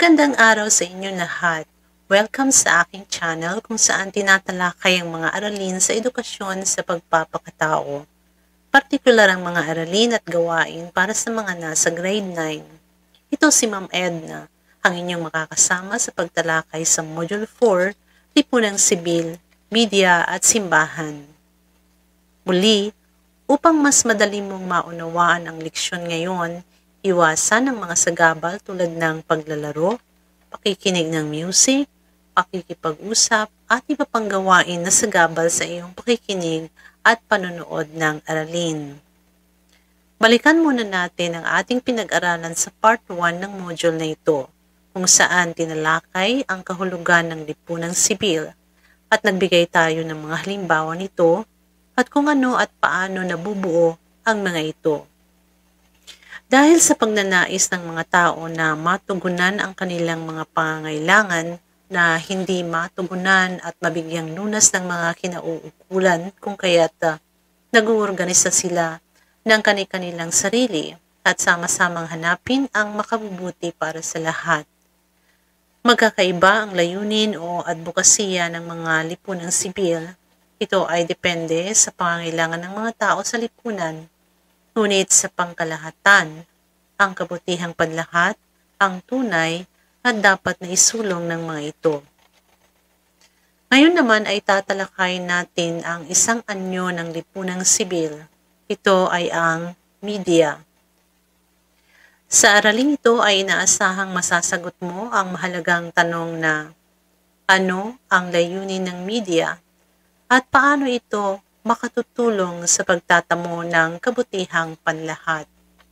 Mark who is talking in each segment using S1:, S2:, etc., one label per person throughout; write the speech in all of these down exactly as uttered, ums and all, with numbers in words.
S1: Magandang araw sa inyong lahat. Welcome sa aking channel kung saan tinatalakay ang mga aralin sa edukasyon sa pagpapakatao. Partikular ang mga aralin at gawain para sa mga nasa grade nine. Ito si Ma'am Edna, ang inyong makakasama sa pagtalakay sa Module four, Lipunang Sibil, Media at Simbahan. Muli, upang mas madali mong maunawaan ang leksyon ngayon, iwasan ang mga sagabal tulad ng paglalaro, pakikinig ng music, pakikipag-usap, at iba pang gawain na sagabal sa iyong pakikinig at panonood ng aralin. Balikan muna natin ang ating pinag-aralan sa Part one ng module na ito, kung saan tinalakay ang kahulugan ng lipunang sibil at nagbigay tayo ng mga halimbawa nito at kung ano at paano nabubuo ang mga ito. Dahil sa pagnanais ng mga tao na matugunan ang kanilang mga pangangailangan na hindi matugunan at mabigyang lunas ng mga kinauukulan kung kaya't uh, nag-uorganisa sila ng kani-kanilang sarili at sama-samang hanapin ang makabubuti para sa lahat. Magkakaiba ang layunin o advokasya ng mga lipunang sibil. Ito ay depende sa pangangailangan ng mga tao sa lipunan. Ngunit sa pangkalahatan, ang kabutihang panlahat, ang tunay at dapat na isulong ng mga ito. Ngayon naman ay tatalakayin natin ang isang anyo ng lipunang sibil. Ito ay ang media. Sa araling ito ay inaasahang masasagot mo ang mahalagang tanong na ano ang layunin ng media at paano ito makatutulong sa pagtatamo ng kabutihang panlahat.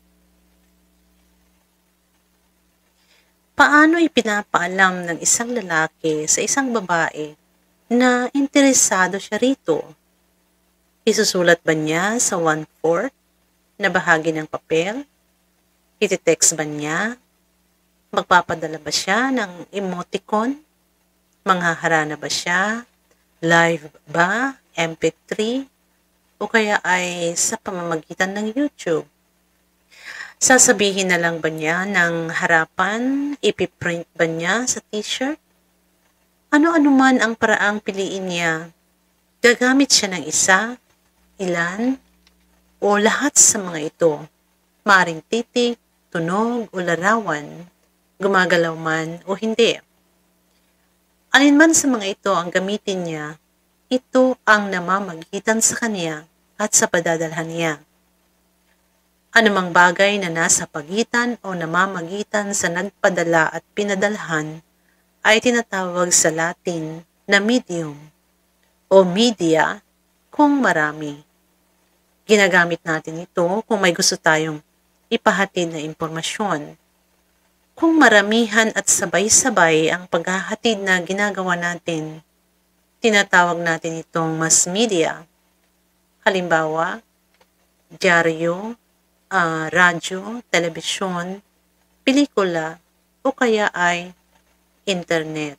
S1: Paano ipinapaalam ng isang lalaki sa isang babae na interesado siya rito? Isusulat ba niya sa one-fourth na bahagi ng papel? Iti-text ba niya? Magpapadala ba siya ng emoticon? Manghaharana ba siya? Live ba? M P three? O kaya ay sa pamamagitan ng YouTube? Sasabihin na lang ba niya ng harapan? Ipiprint ba niya sa t-shirt? Ano-ano man ang paraang piliin niya, gagamit siya ng isa, ilan, o lahat sa mga ito. Maaring titik, tunog o larawan, gumagalaw man o hindi. Alin man sa mga ito ang gamitin niya, ito ang namamagitan sa kanya at sa padadalhan niya. Anumang bagay na nasa pagitan o namamagitan sa nagpadala at pinadalhan ay tinatawag sa Latin na medium o media kung marami. Ginagamit natin ito kung may gusto tayong ipahatid na impormasyon. Kung maramihan at sabay-sabay ang paghahatid na ginagawa natin, tinatawag natin itong mass media. Halimbawa, dyaryo, uh, radyo, telebisyon, pelikula, o kaya ay internet.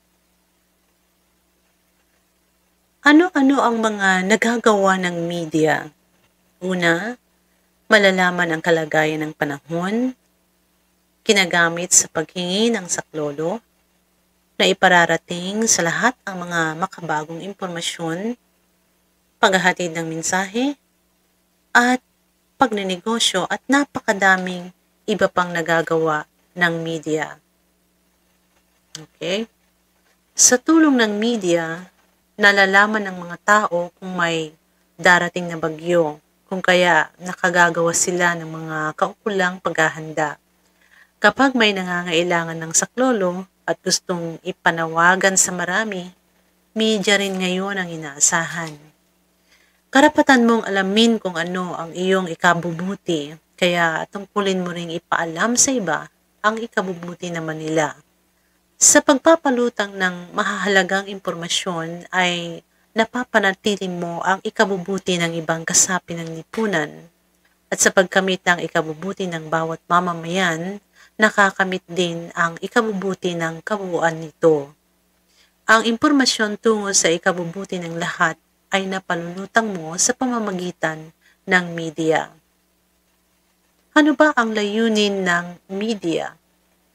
S1: Ano-ano ang mga nagagawa ng media? Una, malalaman ang kalagayan ng panahon, ginagamit sa paghingi ng saklolo, na ipararating sa lahat ang mga makabagong impormasyon, paghahatid ng mensahe, at pagnenegosyo at napakadaming iba pang nagagawa ng media. Okay? Sa tulong ng media, nalalaman ng mga tao kung may darating na bagyo, kung kaya nakagagawa sila ng mga kaukulang paghahanda. Kapag may nangangailangan ng saklolo at gustong ipanawagan sa marami, media rin ngayon ang inaasahan. Karapatan mong alamin kung ano ang iyong ikabubuti, kaya tungkulin mo ring ipaalam sa iba ang ikabubuti naman nila. Sa pagpapalutang ng mahahalagang impormasyon ay napapanatili mo ang ikabubuti ng ibang kasapi ng lipunan. At sa pagkamit ng ikabubuti ng bawat mamamayan, nakakamit din ang ikabubuti ng kabuuan nito. Ang impormasyon tungo sa ikabubuti ng lahat ay napalulutang mo sa pamamagitan ng media. Ano ba ang layunin ng media?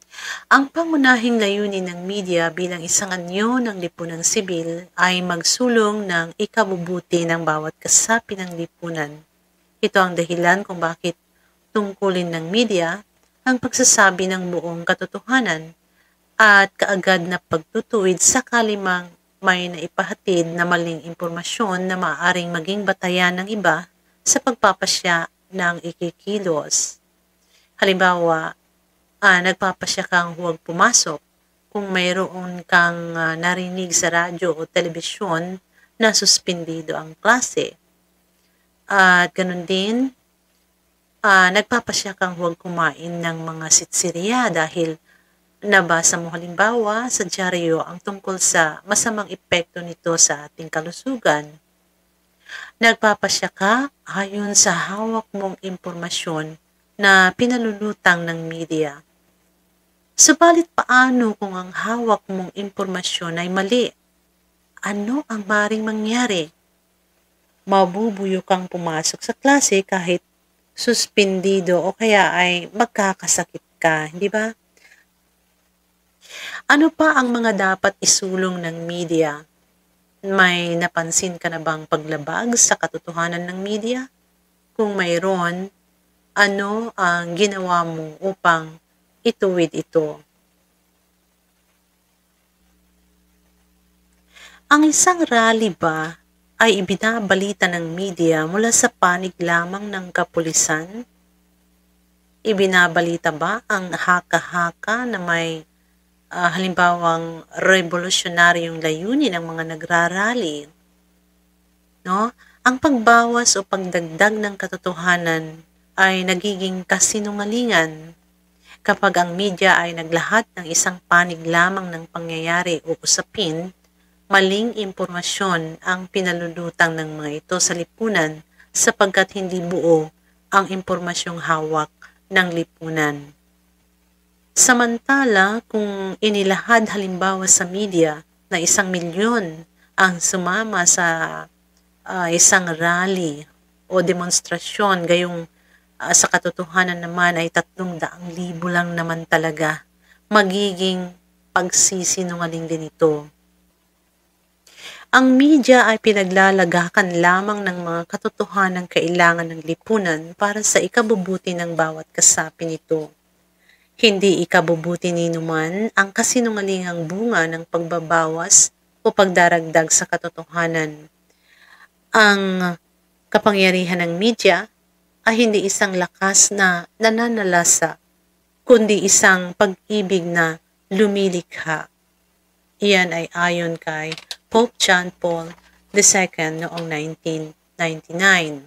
S1: Ang pangunahing layunin ng media bilang isang anyo ng lipunang sibil ay magsulong ng ikabubuti ng bawat kasapi ng lipunan. Ito ang dahilan kung bakit tungkulin ng media ang pagsasabi ng buong katotohanan at kaagad na pagtutuwid sakali mang may naipahatid na maling impormasyon na maaaring maging batayan ng iba sa pagpapasya ng ikikilos. Halimbawa, ah, nagpapasya kang huwag pumasok kung mayroon kang ah, narinig sa radyo o telebisyon na suspindido ang klase. At ganun din, ah, nagpapasya kang huwag kumain ng mga sitsiriya dahil nabasa mo halimbawa sa dyaryo ang tungkol sa masamang epekto nito sa ating kalusugan. Nagpapasya ka ayon sa hawak mong impormasyon na pinalulutang ng media. Subalit paano kung ang hawak mong impormasyon ay mali? Ano ang maring mangyari? Mabubuyo kang pumasok sa klase kahit suspindido o kaya ay magkakasakit ka, hindi ba? Ano pa ang mga dapat isulong ng media? May napansin ka na bang paglabag sa katotohanan ng media? Kung mayroon, ano ang ginawa mo upang ituwid ito? Ang isang rally ba ay ibinabalita ng media mula sa panig lamang ng kapulisan? Ibinabalita ba ang haka-haka na may uh, halimbawang revolusyonaryong layunin ng mga nagrarally? No? Ang pagbawas o pagdagdag ng katotohanan ay nagiging kasinungalingan kapag ang media ay naglahat ng isang panig lamang ng pangyayari o usapin. Maling impormasyon ang pinalulutang ng mga ito sa lipunan sapagkat hindi buo ang impormasyong hawak ng lipunan. Samantala, kung inilahad halimbawa sa media na isang milyon ang sumama sa uh, isang rally o demonstrasyon, gayong uh, sa katotohanan naman ay tatlong daang libo lang naman talaga, magiging pagsisinungaling din ito. Ang media ay pinaglalagakan lamang ng mga katotohanang kailangan ng lipunan para sa ikabubuti ng bawat kasapi nito. Hindi ikabubuti ni numan ang kasinungalingang bunga ng pagbabawas o pagdaragdag sa katotohanan. Ang kapangyarihan ng media ay hindi isang lakas na nananalasa, kundi isang pag-ibig na lumilikha. Iyan ay ayon kay Pope John Paul the Second noong nineteen ninety-nine.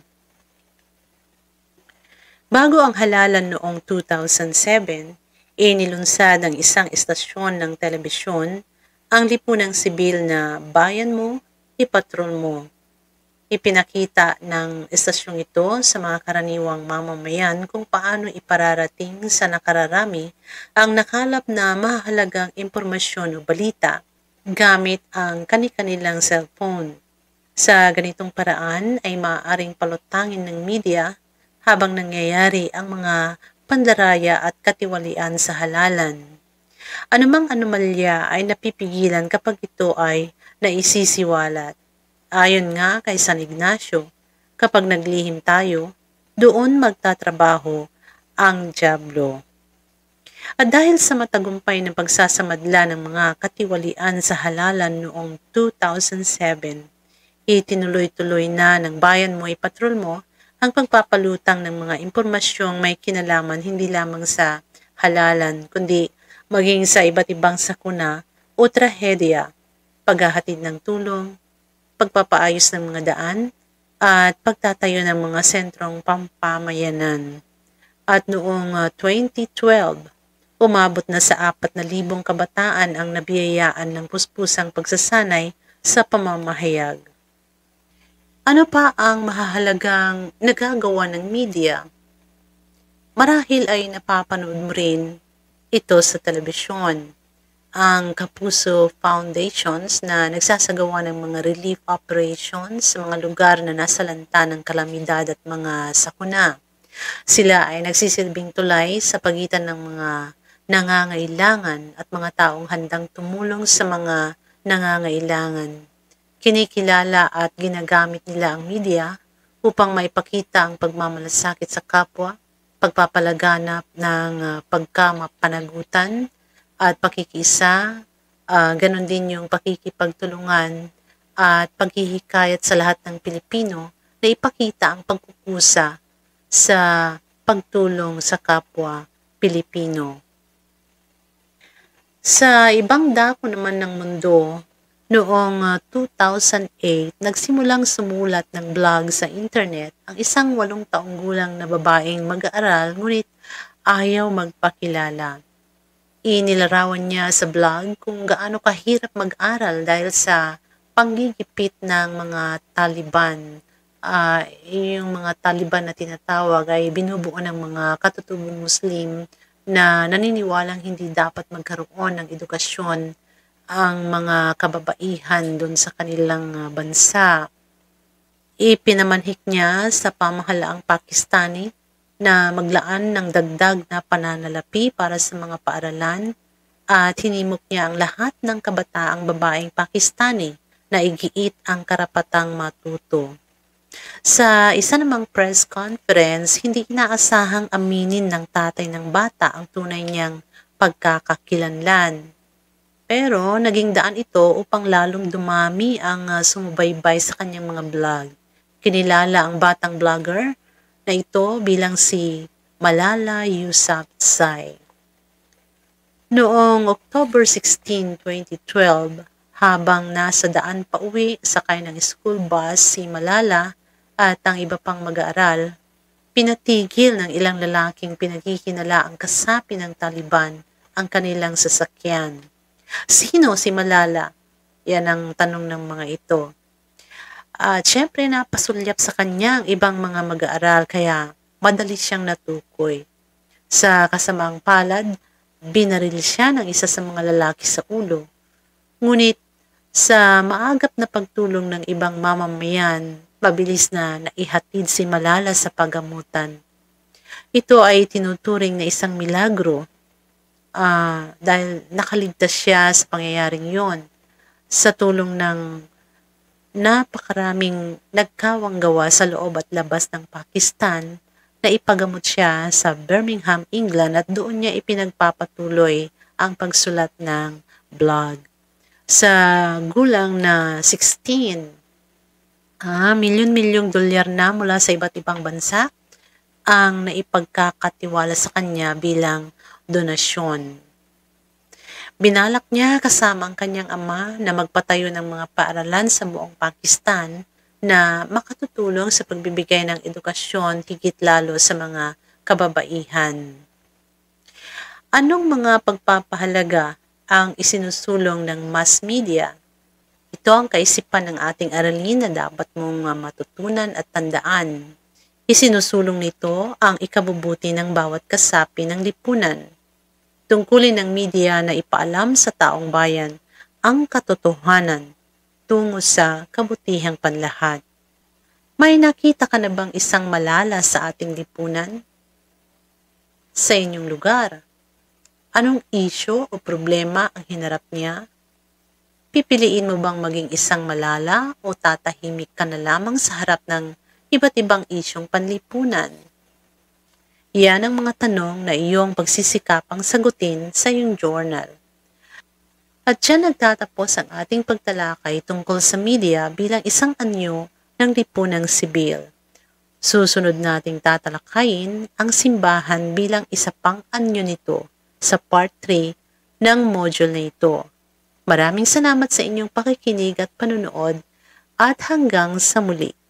S1: Bago ang halalan noong two thousand seven, inilunsad ang isang istasyon ng telebisyon ang lipunang sibil na Bayan Mo, Ipatrol Mo. Ipinakita ng estasyong ito sa mga karaniwang mamamayan kung paano ipararating sa nakararami ang nakalap na mahalagang impormasyon o balita gamit ang kani-kanilang cellphone. Sa ganitong paraan ay maaaring palutangin ng media habang nangyayari ang mga pandaraya at katiwalian sa halalan. Anumang anomalya ay napipigilan kapag ito ay naisisiwalat. Ayon nga kay San Ignacio, kapag naglihim tayo, doon magtatrabaho ang dyablo. At dahil sa matagumpay ng pagsasamadla ng mga katiwalian sa halalan noong two thousand seven, itinuloy-tuloy na ng Bayan Mo, Ipatrol Mo ang pagpapalutang ng mga impormasyong may kinalaman hindi lamang sa halalan, kundi maging sa iba't ibang sakuna o trahedya, paghahatid ng tulong, pagpapaayos ng mga daan, at pagtatayo ng mga sentrong pampamayanan. At noong uh, twenty twelve, umabot na sa apat na libong kabataan ang nabiyayaan ng puspusang pagsasanay sa pamamahayag. Ano pa ang mahahalagang nagagawa ng media? Marahil ay napapanood mo rin ito sa telebisyon. Ang Kapuso Foundations na nagsasagawa ng mga relief operations sa mga lugar na nasalanta ng kalamidad at mga sakuna. Sila ay nagsisilbing tulay sa pagitan ng mga nangangailangan at mga taong handang tumulong sa mga nangangailangan. Kinikilala at ginagamit nila ang media upang maipakita ang pagmamalasakit sa kapwa, pagpapalaganap ng uh, pagkamapanagutan at pakikisa, uh, ganun din yung pakikipagtulungan at paghihikayat sa lahat ng Pilipino na ipakita ang pagkukusa sa pagtulong sa kapwa Pilipino. Sa ibang dako naman ng mundo, noong uh, two thousand eight, nagsimulang sumulat ng blog sa internet ang isang walong taong gulang na babaeng mag-aaral ngunit ayaw magpakilala. Inilarawan niya sa blog kung gaano kahirap mag-aral dahil sa panggigipit ng mga Taliban. Uh, yung mga Taliban na tinatawag ay binubuo ng mga katutubong Muslim na naniniwalang hindi dapat magkaroon ng edukasyon ang mga kababaihan doon sa kanilang bansa. Ipinamanhik niya sa pamahalaang Pakistani na maglaan ng dagdag na pananalapi para sa mga paaralan at hinimok niya ang lahat ng kabataang babaeng Pakistani na igiit ang karapatang matuto. Sa isa namang press conference, hindi inaasahang aminin ng tatay ng bata ang tunay niyang pagkakakilanlan. Pero naging daan ito upang lalong dumami ang uh, sumubaybay sa kanyang mga vlog. Kinilala ang batang vlogger na ito bilang si Malala Yousafzai. Noong October sixteenth, twenty twelve, habang nasa daan pa uwi sakay ng school bus si Malala at ang iba pang mag-aaral, pinatigil ng ilang lalaking pinaghihinala ang kasapi ng Taliban ang kanilang sasakyan. Sino si Malala? Yan ang tanong ng mga ito. At syempre napasulyap sa kanya ang ibang mga mag-aaral kaya madali siyang natukoy. Sa kasamaang palad, binaril siya ng isa sa mga lalaki sa ulo. Ngunit sa maagap na pagtulong ng ibang mamamayan, mabilis na naihatid si Malala sa pagamutan. Ito ay tinuturing na isang milagro uh, dahil nakaligtas siya sa pangyayaring yon sa tulong ng napakaraming nagkawanggawa sa loob at labas ng Pakistan na ipagamot siya sa Birmingham, England at doon niya ipinagpapatuloy ang pagsulat ng blog. Sa gulang na sixteen, ah, milyon-milyong dolyar na mula sa iba't ibang bansa ang naipagkakatiwala sa kanya bilang donasyon. Binalak niya kasama ang kanyang ama na magpatayo ng mga paaralan sa buong Pakistan na makatutulong sa pagbibigay ng edukasyon higit lalo sa mga kababaihan. Anong mga pagpapahalaga ang isinusulong ng mass media? Ito ang kaisipan ng ating aralin na dapat mong matutunan at tandaan. Isinusulong nito ang ikabubuti ng bawat kasapi ng lipunan. Tungkulin ng media na ipaalam sa taong bayan ang katotohanan tungo sa kabutihang panlahat. May nakita ka na bang isang Malala sa ating lipunan? Sa inyong lugar, anong isyu o problema ang hinarap niya? Pipiliin mo bang maging isang Malala o tatahimik ka na lamang sa harap ng iba't ibang isyong panlipunan? Yan ang mga tanong na iyong pagsisikapang sagutin sa iyong journal. At dyan nagtatapos ang ating pagtalakay tungkol sa media bilang isang anyo ng lipunang sibil. Susunod nating tatalakayin ang simbahan bilang isa pang anyo nito sa part three ng module na ito. Maraming salamat sa inyong pakikinig at panunood at hanggang sa muli.